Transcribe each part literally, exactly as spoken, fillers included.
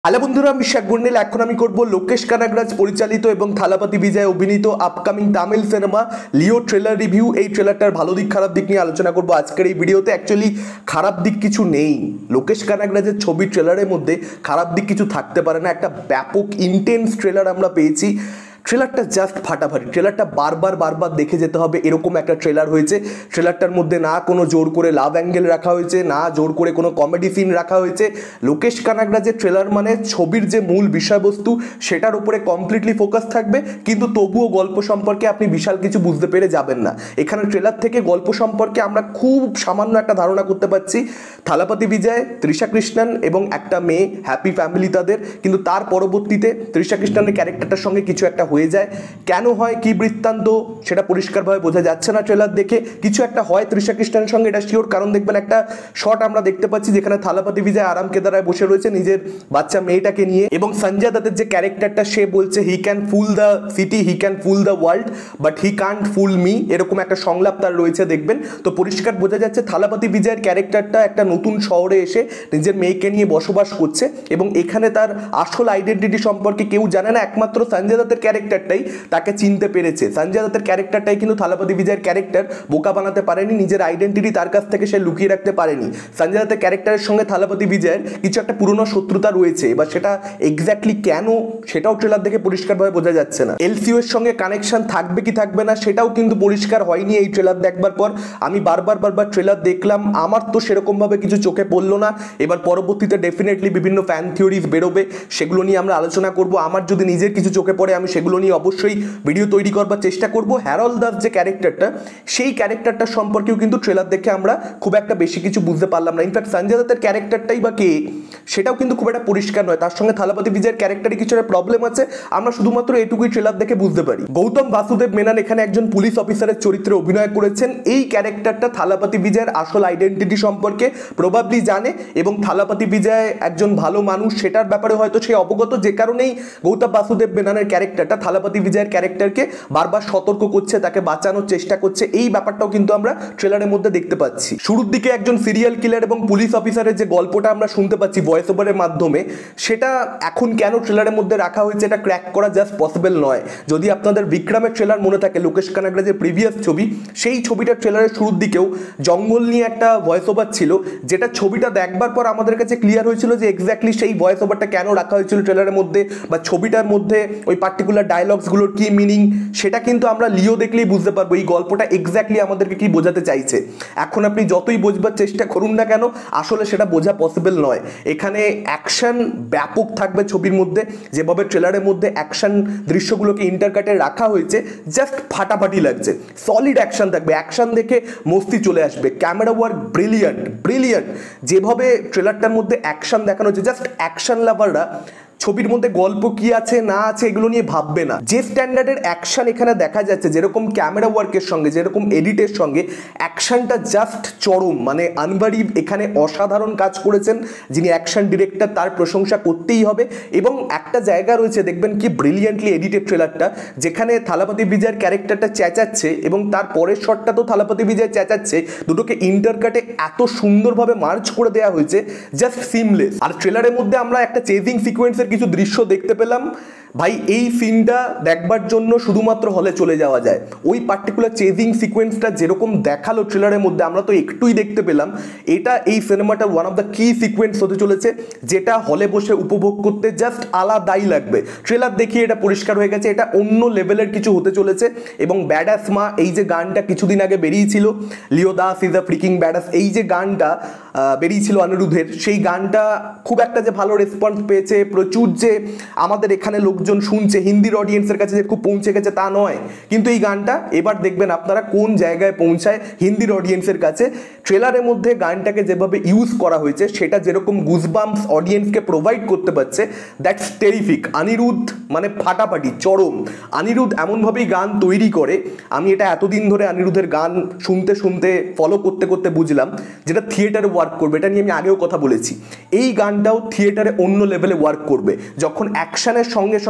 Hello বন্ধুরা, আমি শেখ গন্ডেল। এখন আমি করব লোকেশ কানাগরাজ পরিচালিত এবং থালাপতি বিজয় অভিনীত আপকামিং তামিল সিনেমা লিও ট্রেলার রিভিউ। এই ট্রেলারটার ভালো দিক খারাপ দিক নিয়ে আলোচনা করব আজকের এই ভিডিওতে। অ্যাকচুয়ালি খারাপ দিক কিছু নেই, লোকেশ কানাগরাজের ছবির ট্রেলারের মধ্যে খারাপ দিক কিছু থাকতে পারে না। একটা ব্যাপক ইন্টেন্স ট্রেলার আমরা পেয়েছি। ট্রেলারটা জাস্ট ফাটাফাটি, ট্রেলারটা বারবার বারবার দেখে যেতে হবে এরকম একটা ট্রেলার হয়েছে। ট্রেলারটার মধ্যে না কোনো জোর করে লাভ অ্যাঙ্গেল রাখা হয়েছে, না জোর করে কোনো কমেডি সিন রাখা হয়েছে। লোকেশ কানাগরাজের ট্রেলার মানে ছবির যে মূল বিষয়বস্তু সেটার উপরে কমপ্লিটলি ফোকাস থাকবে, কিন্তু তবুও গল্প সম্পর্কে আপনি বিশাল কিছু বুঝতে পেরে যাবেন না। এখানে ট্রেলার থেকে গল্প সম্পর্কে আমরা খুব সামান্য একটা ধারণা করতে পারছি। থালাপতি বিজয়, তৃষা কৃষ্ণন এবং একটা মেয়ে, হ্যাপি ফ্যামিলি তাদের। কিন্তু তার পরবর্তীতে তৃষা কৃষ্ণনের ক্যারেক্টারটার সঙ্গে কিছু একটা হয়ে যায়। কেন হয়, কি বৃত্তান্ত, সেটা পরিষ্কারভাবে বোঝা যাচ্ছে না ট্রেলার দেখে। কিছু একটা হয় তৃষা কৃষ্ণনের সঙ্গে, এটা শিওর। কারণ দেখবেন একটা শট আমরা দেখতে পাচ্ছি যেখানে থালাপতি বিজয় আরাম কেদারায় বসে রয়েছে নিজের বাচ্চা মেয়েটাকে নিয়ে, এবং সঞ্জয় দত্তের যে ক্যারেক্টারটা সে বলছে he can fool the city, he can fool the world, but he can't fool me, এরকম একটা সংলাপ তার রয়েছে দেখবেন। তো পরিষ্কার বোঝা যাচ্ছে থালাপতি বিজয়ের ক্যারেক্টারটা একটা নতুন শহরে এসে নিজের মেয়েকে নিয়ে বসবাস করছে, এবং এখানে তার আসল আইডেন্টিটি সম্পর্কে কেউ জানে না, একমাত্র সঞ্জয় দত্তের ক্যারেক্টারটাই তাকে চিনতে পেরেছে। সঞ্জয় দত্তের ক্যারেক্টারটাই কিন্তু থালাপতি বিজয়ের ক্যারেক্টার বোকা বানাতে পারেনি, নিজের আইডেন্টিটি তার কাছ থেকে সে লুকিয়ে রাখতে পারেনি। সঞ্জয় দত্তের ক্যারেক্টারের সঙ্গে থালাপতি বিজয়ের কিছু একটা পুরনো শত্রুতা রয়েছে, এবার সেটা এক্স্যাক্টলি কেন সেটাও ট্রেলার দেখে পরিষ্কারভাবে বোঝা যাচ্ছে না। এলসিও এর সঙ্গে কানেকশন থাকবে কি থাকবে না সেটাও কিন্তু পরিষ্কার হয়নি এই ট্রেলার দেখবার পর। আমি বারবার বারবার ট্রেলার দেখলাম, আমার তো সেরকম ভাবে কিছু চোখে পড়লো না। এবার পরবর্তীতে ডেফিনেটলি বিভিন্ন ফ্যান থিওরিজ বেরোবে, সেগুলো নিয়ে আমরা আলোচনা করব। আমার যদি নিজের কিছু চোখে পড়ে আমি সেগুলো নিয়ে অবশ্যই ভিডিও তৈরি করবার চেষ্টা করব। হ্যারল্ড দাস যে ক্যারেক্টারটা, সেই ক্যারেক্টারটা সম্পর্কেও কিন্তু ট্রেলার দেখে আমরা খুব একটা বেশি কিছু বুঝতে পারলাম না। ইনফ্যাক্ট সঞ্জয় দত্তের ক্যারেক্টারটাই বা কে সেটাও কিন্তু খুব একটা পরিষ্কার নয়। তার সঙ্গে থালাপতি বিজয়ের ক্যারেক্টারে কিছু একটা প্রবলেম আছে, আমরা শুধুমাত্র এটুকুই ট্রেলার দেখে বুঝতে পারি। গৌতম বাসুদেব মেনন এখানে একজন পুলিশ অফিসারের চরিত্রে অভিনয় করেছেন। এই ক্যারেক্টারটা থালাপতি বিজয়ের আসল আইডেন্টিটি সম্পর্কে প্রবাবলি জানে, এবং থালাপতি বিজয় একজন ভালো মানুষ সেটার ব্যাপারে হয়তো সে অবগত, যে কারণেই গৌতম বাসুদেব মেননের ক্যারেক্টারটা থালাপতি বিজয়ের ক্যারেক্টারকে বারবার সতর্ক করছে, তাকে বাঁচানোর চেষ্টা করছে। এই ব্যাপারটাও কিন্তু আমরা ট্রেলারের মধ্যে দেখতে পাচ্ছি। শুরুর দিকে একজন সিরিয়াল কিলার এবং পুলিশ অফিসারের যে গল্পটা আমরা শুনতে পাচ্ছি ভয়েস ওভারের মাধ্যমে, সেটা এখন কেন ট্রেলারের মধ্যে রাখা হয়েছে এটা ক্র্যাক করা জাস্ট পসিবল নয়। যদি আপনাদের বিক্রমের ট্রেলার মনে থাকে, লোকেশ কানাগরাজের প্রিভিয়াস ছবি, সেই ছবিটার ট্রেলারের শুরুর দিকেও জঙ্গল নিয়ে একটা ভয়েস ওভার ছিল, যেটা ছবিটা দেখবার পর আমাদের কাছে ক্লিয়ার হয়েছিল যে এক্স্যাক্টলি সেই ভয়েস ওভারটা কেন রাখা হয়েছিল ট্রেলারের মধ্যে, বা ছবিটার মধ্যে ওই পার্টিকুলার ডায়লগসগুলোর কি মিনিং, সেটা কিন্তু আমরা লিও দেখলেই বুঝতে পারবো এই গল্পটা এক্স্যাক্টলি আমাদেরকে কি বোঝাতে চাইছে। এখন আপনি যতই বোঝবার চেষ্টা করুন না কেন, আসলে সেটা বোঝা পসিবল নয়। এখানে অ্যাকশন ব্যাপক থাকবে ছবির মধ্যে, যেভাবে ট্রেলারের মধ্যে অ্যাকশন দৃশ্যগুলোকে ইন্টারকাটে রাখা হয়েছে জাস্ট ফাটাফাটি লাগছে। সলিড অ্যাকশন থাকবে, অ্যাকশন দেখে মস্তি চলে আসবে। ক্যামেরা ওয়ার্ক ব্রিলিয়ান্ট ব্রিলিয়ান্ট যেভাবে ট্রেলারটার মধ্যে অ্যাকশন দেখানো হচ্ছে, জাস্ট অ্যাকশন লাভাররা ছবির মধ্যে গল্প কি আছে না আছে এগুলো নিয়ে ভাববে না। যে স্ট্যান্ডার্ডের অ্যাকশন এখানে দেখা যাচ্ছে, যেরকম ক্যামেরা ওয়ার্কের সঙ্গে, যেরকম এডিটের সঙ্গে, অ্যাকশনটা জাস্ট চরম। মানে আনবারি এখানে অসাধারণ কাজ করেছেন, যিনি অ্যাকশন ডিরেক্টর, তার প্রশংসা করতেই হবে। এবং একটা জায়গা রয়েছে দেখবেন কি ব্রিলিয়ান্টলি এডিটেড ট্রেলারটা, যেখানে থালাপতি বিজয়ের ক্যারেক্টারটা চেঁচাচ্ছে এবং তার পরের শটটা তো থালাপতি বিজয় চেঁচাচ্ছে, দুটোকে ইন্টারকাটে এত সুন্দরভাবে মার্চ করে দেওয়া হয়েছে, জাস্ট সিমলেস। আর ট্রেলারের মধ্যে আমরা একটা চেজিং সিকোয়েন্সের কিছু দৃশ্য দেখতে পেলাম। ভাই, এই সিনটা দেখবার জন্য শুধুমাত্র হলে চলে যাওয়া যায়। ওই পার্টিকুলার চেজিং সিকোয়েন্সটা যেরকম দেখালো ট্রেলারের মধ্যে, আমরা তো একটুই দেখতে পেলাম। এটা এই সিনেমাটার one of the key sequence হতে চলেছে, যেটা হলে বসে উপভোগ করতে জাস্ট আলাদাই লাগবে। ট্রেলার দেখিয়ে এটা পরিষ্কার হয়ে গেছে, এটা অন্য লেভেলের কিছু হতে চলেছে। এবং ব্যাডাস মা, এই যে গানটা কিছুদিন আগে বেরিয়েছিল, Leo Das is a freaking badass, এই যে গানটা বেরিয়েছিল অনিরুদ্ধের, সেই গানটা খুব একটা যে ভালো রেসপন্স পেয়েছে, প্রচুর যে আমাদের এখানে লোকজন শুনছে, হিন্দির অডিয়েন্সের কাছে যে খুব পৌঁছে গেছে তা নয়, কিন্তু এই গানটা এবার দেখবেন আপনারা কোন জায়গায় পৌঁছায় হিন্দির অডিয়েন্সের কাছে। ট্রেলারের মধ্যে গানটাকে যেভাবে ইউজ করা হয়েছে, সেটা যেরকম গুজবাম্পস অডিয়েন্সকে প্রোভাইড করতে পারছে, দ্যাটস টেরিফিক। অনিরুদ্ধ মানে ফাটাফাটি চরম। অনিরুদ্ধ এমনভাবেই গান তৈরি করে, আমি এটা এতদিন ধরে অনিরুদ্ধের গান শুনতে শুনতে ফলো করতে করতে বুঝলাম, যেটা থিয়েটারে ওয়ার্ক করবে। এটা নিয়ে আমি আগেও কথা বলেছি, এই গানটাও থিয়েটারে অন্য লেভেলে ওয়ার্ক করবে। যখন অ্যাকশনের সঙ্গে সঙ্গে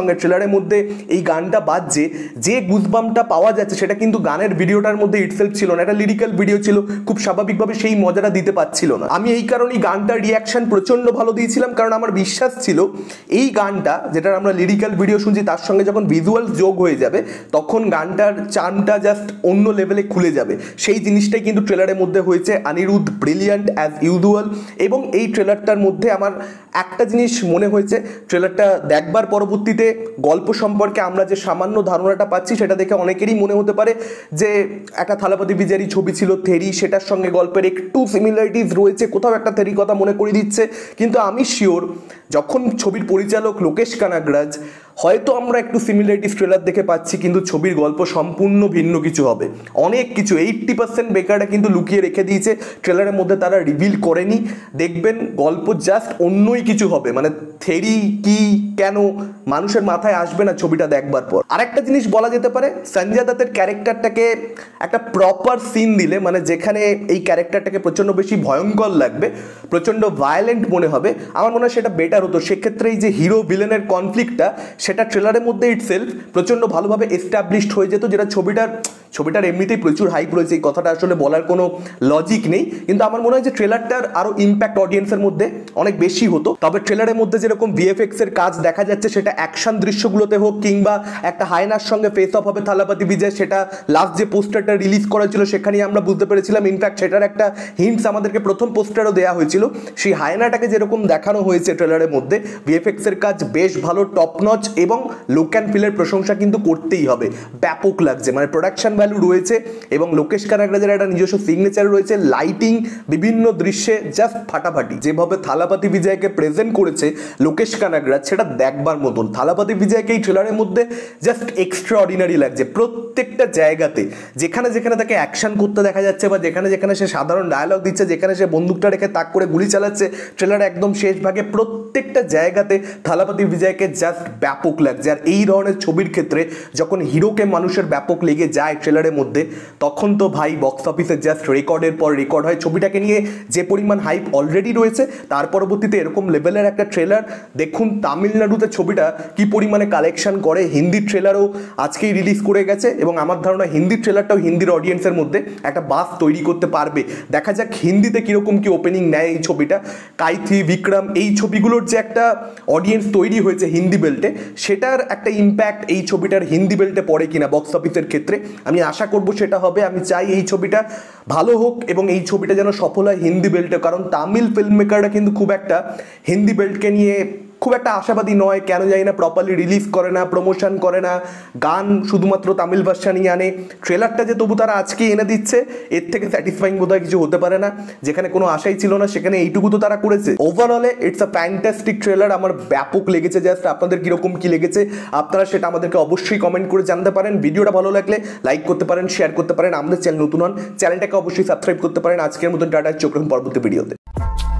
সঙ্গে ট্রেলারের মধ্যে এই গানটা বাজছে, যে গুজবামটা পাওয়া যাচ্ছে সেটা কিন্তু গানের ভিডিওটার মধ্যে ইটসেলফ ছিল না, এটা লিরিক্যাল ভিডিও ছিল, খুব স্বাভাবিকভাবে সেই মজাটা দিতে পারছিল না। আমি এই কারণেই গানটার রিয়াকশন প্রচণ্ড ভালো দিয়েছিলাম, কারণ আমার বিশ্বাস ছিল এই গানটা যেটার আমরা লিরিক্যাল ভিডিও শুনছি তার সঙ্গে যখন ভিজুয়াল যোগ হয়ে যাবে তখন গানটার চার্মটা জাস্ট অন্য লেভেলে খুলে যাবে। সেই জিনিসটাই কিন্তু ট্রেলারের মধ্যে হয়েছে। Anirudh brilliant as usual. এবং এই ট্রেলারটার মধ্যে আমার একটা জিনিস মনে হয়েছে, ট্রেলারটা দেখবার পরবর্তীতে গল্প সম্পর্কে আমরা যে সামান্য ধারণাটা পাচ্ছি সেটা দেখে অনেকেরই মনে হতে পারে যে একটা থালাপতি বিজয়েরই ছবি ছিল থেরি, সেটার সঙ্গে গল্পের একটু সিমিলারিটিস রয়েছে, কোথাও একটা থেরি কথা মনে করে দিচ্ছে। কিন্তু আমি শিওর যখন ছবির পরিচালক লোকেশ কানাগরাজ, হয়তো আমরা একটু সিমিলারিটিস ট্রেলার দেখে পাচ্ছি কিন্তু ছবির গল্প সম্পূর্ণ ভিন্ন কিছু হবে, অনেক কিছু এইট্টি পার্সেন্ট বেকারটা কিন্তু লুকিয়ে রেখে দিয়েছে ট্রেলারের মধ্যে, তারা রিভিল করেনি। দেখবেন গল্প জাস্ট অন্যই কিছু হবে, মানে থেরি কি কেন মানুষের মাথায় আসবে না ছবিটা দেখবার পর। আরেকটা জিনিস বলা যেতে পারে, সঞ্জয় দত্তের ক্যারেক্টারটাকে একটা প্রপার সিন দিলে, মানে যেখানে এই ক্যারেক্টারটাকে প্রচণ্ড বেশি ভয়ঙ্কর লাগবে, প্রচণ্ড ভায়োলেন্ট মনে হবে, আমার মনে হয় সেটা বেটার হতো। সেক্ষেত্রে এই যে হিরো ভিলেনের কনফ্লিক্টটা সেটা ট্রেলারের মধ্যে ইটসেলফ প্রচণ্ড ভালোভাবে এস্টাবলিশড হয়ে যেত, যেটা ছবিটার ছবিটার এমনিতেই প্রচুর হাইপ রয়েছে, এই কথাটা আসলে বলার কোনো লজিক নেই। কিন্তু আমার মনে হয় যে ট্রেলারটার আরও ইম্প্যাক্ট অডিয়েন্সের মধ্যে অনেক বেশি হতো। তবে ট্রেলারের মধ্যে যেরকম ভিএফএক্স এর কাজ দেখা যাচ্ছে, সেটা অ্যাকশন দৃশ্যগুলোতে হোক কিংবা একটা হায়নার সঙ্গে ফেস অফ হবে থালাপতি বিজয়, সেটা লাস্ট যে পোস্টারটা রিলিজ করা ছিল সেখানেই আমরা বুঝতে পেরেছিলাম। ইনফ্যাক্ট সেটার একটা হিন্টস আমাদেরকে প্রথম পোস্টারও দেওয়া হয়েছিল। সেই হায়নাটাকে যেরকম দেখানো হয়েছে ট্রেলারের মধ্যে, ভিএফএক্স এর কাজ বেশ ভালো, টপ নচ, এবং লুক অ্যান্ড ফিলের প্রশংসা কিন্তু করতেই হবে, ব্যাপক লাগছে, মানে প্রোডাকশন ভ্যালু রয়েছে এবং লোকেশ কানাগরাজের একটা নিজস্ব সিগনেচার রয়েছে, লাইটিং বিভিন্ন দৃশ্যে জাস্ট ফাটাফাটি। যেভাবে থালাপতি বিজয়কে প্রেজেন্ট করেছে লোকেশ কানাগরাজ সেটা দেখবার মতন। থালাপতি বিজয়কে এই ট্রেলারের মধ্যে জাস্ট এক্সট্রা অর্ডিনারি লাগছে প্রত্যেকটা জায়গাতে, যেখানে যেখানে তাকে অ্যাকশন করতে দেখা যাচ্ছে বা যেখানে যেখানে সে সাধারণ ডায়লগ দিচ্ছে, যেখানে সে বন্দুকটা রেখে তাক করে গুলি চালাচ্ছে, ট্রেলার একদম শেষ ভাগে প্রত্যেকটা জায়গাতে থালাপতি বিজয়কে জাস্ট ব্যাপক লাগছে। আর এই ধরনের ছবির ক্ষেত্রে যখন হিরোকে মানুষের ব্যাপক লেগে যায় ট্রেলারের মধ্যে, তখন তো ভাই বক্স অফিসে জাস্ট রেকর্ডের পর রেকর্ড হয়। ছবিটাকে নিয়ে যে পরিমাণ হাইপ অলরেডি রয়েছে, তার পরবর্তীতে এরকম লেভেলের একটা ট্রেলার দেখুন তামিলনাড়ুতে ছবিটা কি পরিমাণে কালেকশন করে। হিন্দি ট্রেলারও আজকেই রিলিজ করে গেছে এবং আমার ধারণা হিন্দি ট্রেলারটাও হিন্দির অডিয়েন্সের মধ্যে একটা বাস তৈরি করতে পারবে। দেখা যাক হিন্দিতে কীরকম কি ওপেনিং নেয় এই ছবিটা। কাইথি, বিক্রম, এই ছবিগুলোর যে একটা অডিয়েন্স তৈরি হয়েছে হিন্দি বেল্টে, সেটার একটা ইম্প্যাক্ট এই ছবিটার হিন্দি বেল্টে পড়ে কিনা বক্স অফিসের ক্ষেত্রে আমি আশা করব সেটা হবে। আমি চাই এই ছবিটা ভালো হোক এবং এই ছবিটা যেন সফল হয় হিন্দি বেল্টে, কারণ তামিল ফিল্ম মেকাররা কিন্তু খুব একটা হিন্দি বেল্টকে নিয়ে খুব একটা আশাবাদী নয়, কেন জানি না প্রপারলি রিলিজ করে না, প্রমোশন করে না, গান শুধুমাত্র তামিল ভার্সানই আনে। ট্রেলারটা যে তবু তারা আজকে এনে দিচ্ছে, এর থেকে স্যাটিসফাইং বোধহয় কিছু হতে পারে না। যেখানে কোনো আশাই ছিল না সেখানে এইটুকু তো তারা করেছে। ওভারঅলে ইটস আ ফ্যান্টাস্টিক ট্রেলার, আমার ব্যাপক লেগেছে। জাস্ট আপনাদের কীরকম কী লেগেছে আপনারা সেটা আমাদেরকে অবশ্যই কমেন্ট করে জানতে পারেন। ভিডিওটা ভালো লাগলে লাইক করতে পারেন, শেয়ার করতে পারেন। আমাদের চ্যানেল নতুন হন, চ্যানেলটাকে অবশ্যই সাবস্ক্রাইব করতে পারেন। আজকের মতন টাটা, চোখ রাখুন পরবর্তী ভিডিওতে।